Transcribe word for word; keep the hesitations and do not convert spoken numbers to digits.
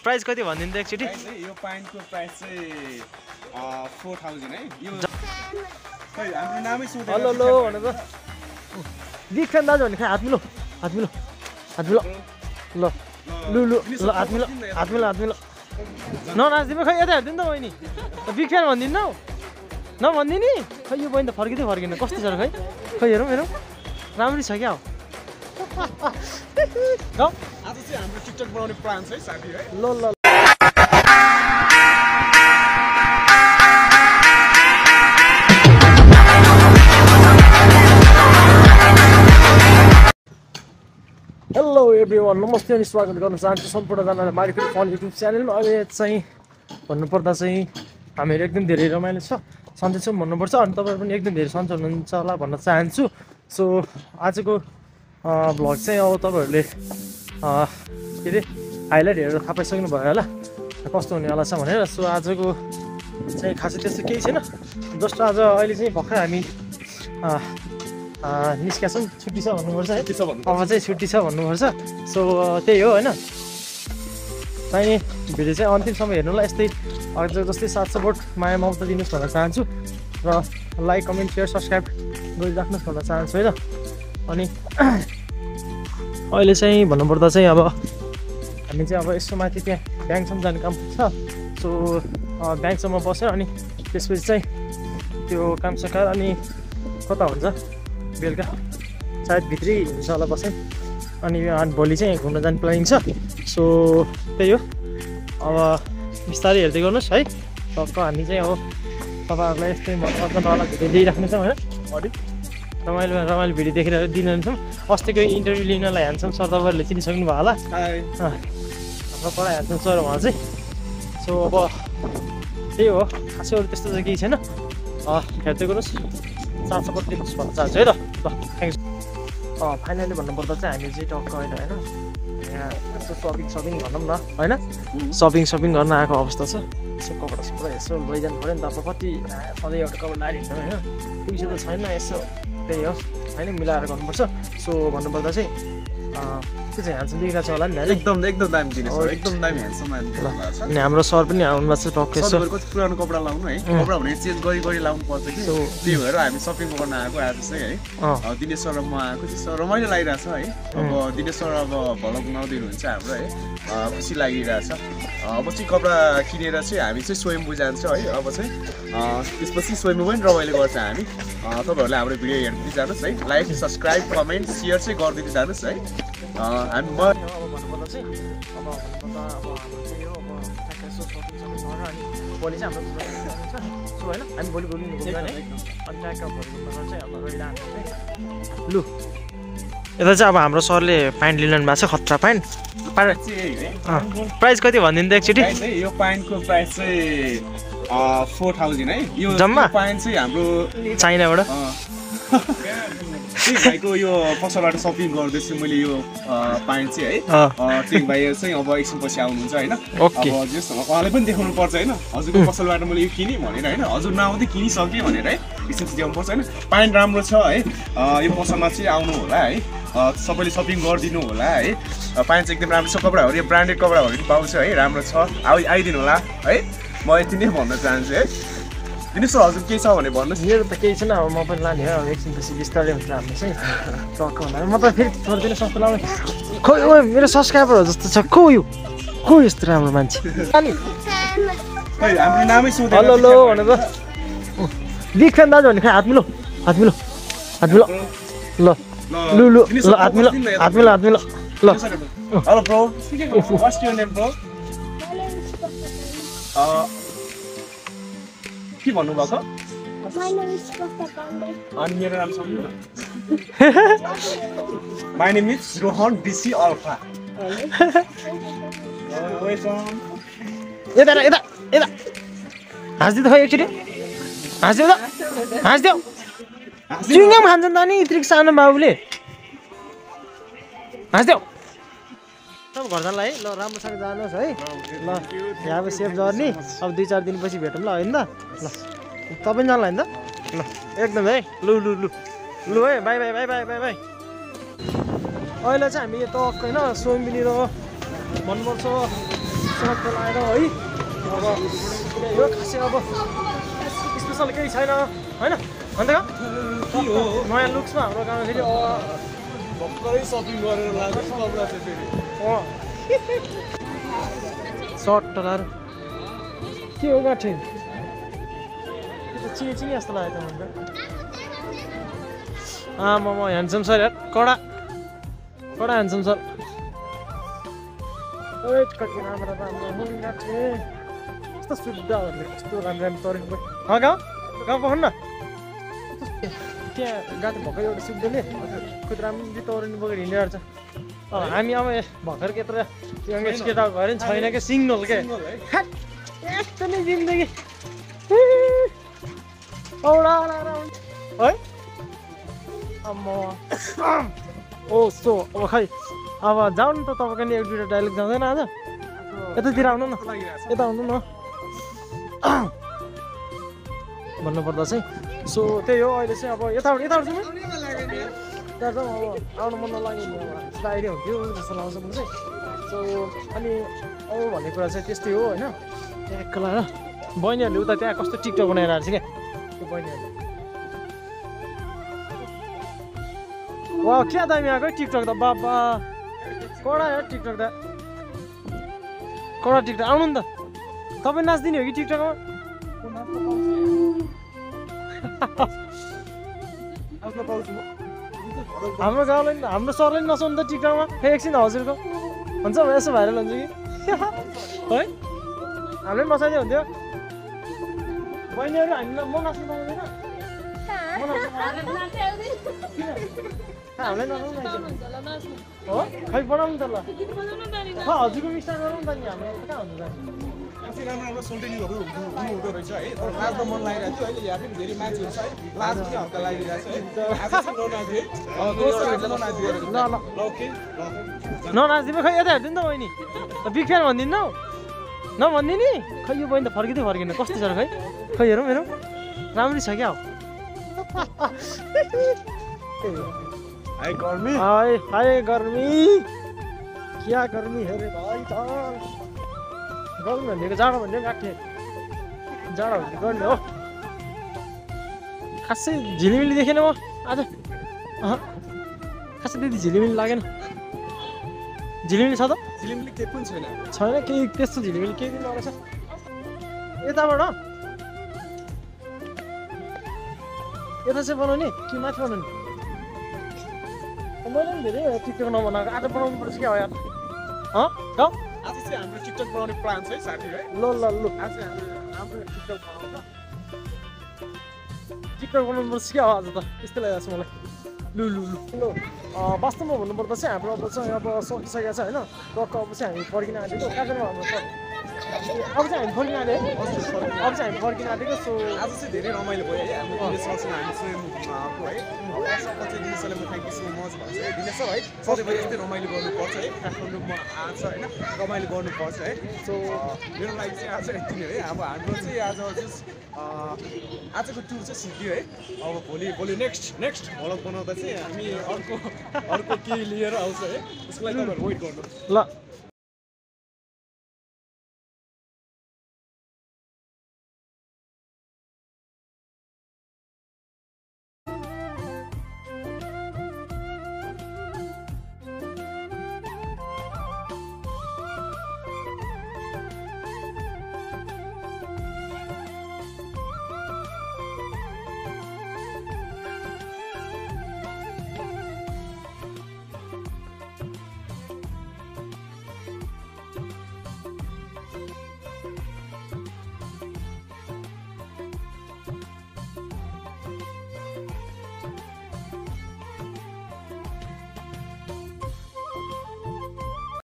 Price कति भनिदिनु त एकचोटि? यो पाइन्टको प्राइस चाहिँ फोर थाउजन्ड है। यो खै हाम्रो नामै सोधेर हेलो लो भने त बिग फ्यान दाजु भने खै हात मिलो हात मिलो हात मिलो ल लु लु ल हात मिलो हात मिलो हात मिलो ननाच्दिनु खै यता हेरिदिनु त बहिनी बिग फ्यान भनिदिनु हौ नभनिदिनु नि खै यो बहिनी त फर्किँदै फर्किनु कस्तो छ र खै खै हेरौँ हेरौँ राम्रै छ क्या हो आज चाहिँ हाम्रो टिकटक बनाउने प्लान छ है साथी है। ल ल हेलो एभ्रिवान नमस्ते अनि स्वागत गर्न चाहन्छु सम्पूर्णजनालाई मारिको फन युट्युब च्यानलमा। अहिले चाहिँ भन्नुपर्दा चाहिँ हामीहरू एकदम धेरै रमाइलो छ सन्चै छौँ भन्नुपर्छ अनि तपाईँ पनि एकदम धेरै सन्चै हुनुहुन्छ होला भन्न चाहन्छु। सो आजको भ्लग चाहिँ अब तपाईँहरूले के अरे हाइलाइट हेरेर थाहा पाइसक्नु भयो होला कस्तो हुनेवाला छ भनेर। सो आजको चाहिँ खासै त्यस्तो केही छैन, जस्ट आज अहिले चाहिँ भर्खर हामी निस्किया छौँ, छुट्टी छ भन्नुपर्छ है, अब चाहिँ छुट्टी छ भन्नुपर्छ। सो त्यही हो होइन, चाहिने भिडियो चाहिँ अन्तिमसम्म हेर्नुलाई यस्तै अझ जस्तै साथ सपोर्ट माया ममता दिनुहोस् भन्न चाहन्छु र लाइक कमेन्ट सेयर सब्सक्राइब गरिराख्नुहोस् भन्न चाहन्छु है त। अनि अहिले चाहिँ भन्नुपर्दा चाहिँ अब हामी चाहिँ अब यसो माथि त्यहाँ ब्याङ्कसम्म जाने काम छ। सो ब्याङ्कसम्म बसेर अनि त्यसपछि चाहिँ त्यो काम सकाएर अनि कता हुन्छ बेलुका सायद भित्रै हुन्छ होला बसेँ अनि भोलि चाहिँ घुम्न जाने प्लानिङ छ। सो त्यही हो, अब बिस्तारै हेर्दै गर्नुहोस् है। टक्क हामी चाहिँ अब तपाईँहरूलाई यस्तै मजावाला भिडियो दिइराख्नेछौँ होइन, रमाइलो रमाइलो भिडियो देखेर दिनुहुन्छौँ। अस्तिको इन्टरभ्यू लिनलाई ह्यान्डसम सर तपाईँहरूले चिनिसक्नु भयो होला, हाम्रो पढाइ ह्यान्डसम सर उहाँ चाहिँ। सो अब त्यही हो, खासै अरू त्यस्तो चाहिँ केही छैन, हेर्दै गर्नुहोस् साथ सपोर्ट दिनुहोस् भन्न चाहन्छु है त। ल थ्याङ्क यू। फाइनली भन्नुपर्दा चाहिँ हामी चाहिँ टक्क होइन होइन यहाँ यसो सपिङ सपिङ भनौँ न होइन, सपिङ सपिङ गर्न आएको अवस्था छ। यसो कपडा सपडा यसो लैजानु पऱ्यो नि त, अब कति सधैँ एउटा कपडा लाएर हिँड्छौँ होइन, पैसा त छैन, यसो त्यही हो होइन मिलाएर गर्नुपर्छ। सो भन्नुपर्दा चाहिँ के चाहिँ ह्यान्डसम देखिरहेको छ होला नि, एकदम एकदम दामी दिनेछ, एकदम दामी ह्यान्डसम अनि हाम्रो सर पनि आउनु भएको छ टक्क। यसो पुरानो कपडा लाउनु है, कपडा भने चेन्ज गरी गरी लाउनु पर्छ कि, त्यही भएर हामी सपिङ गर्न आएको आज चाहिँ है। दिनेश सर र म आएको चाहिँ रमाइलो लागिरहेछ है। अब दिनेश सर अब भ्लग बनाउँदै हुनुहुन्छ हाम्रो है, खुसी लागिरहेछ। अब चाहिँ कपडा किनेर चाहिँ हामी चाहिँ स्वयम्भू जान्छ है। अब चाहिँ त्यसपछि स्वयम्भू पनि रमाइलो गर्छ हामी। तपाईँहरूले हाम्रो भिडियो हेर्दै जानुहोस् है, लाइक सब्सक्राइब कमेन्ट सेयर चाहिँ गरिदिँदै जानुहोस् है। हामी म अब भन्नुपर्दा चाहिँ अब भन्नुपर्दा अब हाम्रो चाहिँ हो अब ठ्याक्कै यसो सपिङ सपिङ गरेर अनि भोलि चाहिँ हाम्रो छ। सो होइन हामी भोलि भोलि घुम्नु जाने अनि ट्याक्क भोलि घुम्न चाहिँ अब रहिरहनु चाहिँ लु यता चाहिँ अब हाम्रो सरले प्यान्ट लिनु भएको छ, खतरा प्यान्ट। प्राइस कति भनिदिनु त एकचोटि? यो प्यान्टको प्राइस चाहिँ फोर थाउजन्ड है। यो जम्मा प्यान्ट चाहिँ हाम्रो चाइनाबाट त्यही भाइको यो पसलबाट सपिङ गर्दैछु मैले यो प्यान्ट चाहिँ है। त्यही भाइ चाहिँ अब एकछिन पछि आउनुहुन्छ होइन, अब जस उहाँलाई पनि देखाउनु पर्छ होइन, हजुरको पसलबाट मैले यो किनेँ भनेर होइन, हजुर नआउँदै किनिसकेँ भनेर है, एकछिन देखाउनु पर्छ होइन। प्यान्ट राम्रो छ है, यो पसलमा चाहिँ आउनु होला है, सबैले सपिङ गरिदिनु होला है। प्यान्ट चाहिँ एकदम राम्रो छ, कपडाहरू यो ब्रान्डेड कपडाहरू पनि पाउँछ है, राम्रो छ, आउ आइदिनु होला है। म यति नै भन्न चाहन्छु है। दिनुहोस् हजुर केही छ भने भन्नुहोस्। मेरो त केही छैन, अब म पनि लाने हो, अब एकछिन पछि बिस्तारै हुन्छ हाम्रो चाहिँ टक्क भन्दा म त फेरि छोडिदिनु सस्तो लाउने खोइ ओ मेरो सब्सक्राइबरहरू जस्तो छ को यो को यस्तो राम्रो मान्छे अनि हाम्रो नामै सोधेर हेलो लो भने त बिग फ्यान दाजु भने खै हात मिलो हात मिलो हात मिलो ल लु लु ल हात मिलो हात मिलो हात मिलो ल। Hello bro, what's your name bro? के भन्नुभएको? अनि मेरो नाम सम्झनु न। My name is Rohan DC alpha. यता यता यता हाँसिदियो त खै एकचोटि हाँसिदियो त हाँसिदियो चुइङम खान्छ नि त नि यत्रो सानो बाबुले हाँसिदियो। सब घर जानलाई है, ल राम्रोसँग जानुहोस् है। ल यहाँ अब सेफ जर्नी, अब दुई चार दिनपछि भेटौँ ल होइन त। ल तपाईँ जानला होइन त, ल एकदम है, लु लु लु लु है, bye bye bye bye bye bye. अहिले चाहिँ हामी यता होइन स्वयम्भूनिर भन्नुपर्छ सर्ट लगाएर है अब यो खासै अब स्पेसल केही छैन होइन अन्त नयाँ लुक्समा हाम्रो गाउँमा फेरि भर्खरै सपिङ गरेर लाग्छ कपडा चाहिँ फेरि सर्ट लगाएर के हो गाठे चिनी चिनी जस्तो लाग्यो त हुन्छ आमा म ह्यान्डसम सर यार कडा कडा ह्यान्डसम सर कति राम्रो राम्रो गाठे कस्तो सुविधाहरूले कस्तो राम्रो राम्रो तरिका अँ गाउँ गाउँ पखाउनु न त्यहाँ गाडी भर्खर एउटा सुब्दाले खुद राम्रो तौरिनु बोकेर हिँडिरहेको छ हामी अब भर्खर केत्र यङ्गेज केटा भयो नि छैन क्या सिङ्गल के यस्तो नै जिन्दगी औडा है अम्मा ओ सो अब खै अब जाउँ न त तपाईँको नि एक दुईवटा डाइलेक्ट जाँदैन आज यतातिर आउनु न यता आउनु न भन्नुपर्दा चाहिँ सो त्यही हो अहिले चाहिँ अब यताबाट यताबाट जाउँ त्यहाँ जाउँ अब आउनु मन नलाग्यो नि अब आइडिया हुन्थ्यो जस्तो लाग्छ मलाई चाहिँ सो अनि अब भन्ने कुरा चाहिँ त्यस्तै हो होइन ट्याक्क लगाएर बहिनीहरूले उता त्यहाँ कस्तो टिकटक बनाएर आएको छ क्या त्यो बहिनीहरूले वा क्या दामी आएको है टिकटक त बाबा कडा यार टिकटक त कडा टिकटक आउनु नि त तपाईँ नाच्दिने हो कि टिकटकमा हाम्रो गाउँलाई हाम्रो सरले नि नचाउनु त टिकटकमा खै एकछिन हजुरको हुन्छ यसो भाइरल हुन्छ कि है हामीले नचाइदियो हुन्थ्यो बहिनीहरू हामी म नाच्नु पाउँदैन हामीलाई नचाउनु हो खै बनाउनु त ल हजुरको मिस्टर गरौँ नि त नि हाम्रो कहाँ हुन्छ आफै राम्रो राम्रो सोल्टेनिङहरू हुँदो रहेछ है तर नाच्न मन लागिरहेको थियो अहिले यहाँ पनि धेरै मान्छेहरू छ है लाज पनि हल्का लागिरहेको छ है आज चाहिँ ननाच्दिए ननाच्दिए ल ल ओके ननाच्दिनु खै यता हेर्दिनु त बहिनी बिग फ्यान भनिदिनु हौ नभनिदिनु नि खै यो बहिनी त फर्किँदै फर्किनु कस्तो छ र खै खै हेरौँ हेरौँ राम्रै छ क्या हाय गर्मी हाय हाय गर्मी क्या गर्मी हेरे भाइ त गर्मी भनेको जाडो भन्ने काट्ने जाडो भन्ने गर्ने हो खासै झिलिमिली देखेन म आज खासै त्यति झिलिमिली लागेन झिलिमिली छ त झिलिमिली केही पनि छैन छैन केही त्यस्तो झिलिमिली केही पनि रहेछ यताबाट यता चाहिँ बनाउने कि माथि बनाउने मैले पनि धेरै टिकटक नबनाएको आज बनाउनु पर्छ क्या हो यार अँ गाउँ आज चाहिँ हाम्रो टिकटक बनाउने प्लान छ है साथी है ल ल लु आज हाम्रो टिकटक बनाउँछ टिकटक बनाउनु पर्छ क्या हो आज त त्यस्तै लागेको छ मलाई लु लु लु लु वास्तवमा भन्नुपर्दा चाहिँ हाम्रो अब चाहिँ अब सकिसकेको छ होइन टक्क अब चाहिँ हामी फर्किन आँटेको कहाँ जानु हाम्रो सर अब चाहिँ हामी फर्किन आँटेको अब चाहिँ हामी फर्किन आँटेको सो आज चाहिँ धेरै रमाइलो भयो है हाम्रो दिनेशसँग हामी चाहिँ आएको है सबको चाहिँ दिनेशले म थ्याङ्क यू सो मच भन्छ है दिनेश सर है सधैँभरि यस्तै रमाइलो गर्नुपर्छ है काठमाडौँमा आज होइन रमाइलो गर्नुपर्छ है सो मेरो लागि चाहिँ आज यति नै है अब हाम्रो चाहिँ आज चाहिँ आजको टुर चाहिँ सिक्यो है अब भोलि भोलि नेक्स्ट नेक्स्ट भ्लग बनाउँदा चाहिँ हामी अर्को अर्को केही लिएर आउँछ है त्यसको लागि तपाईँहरू वेट गर्नु ल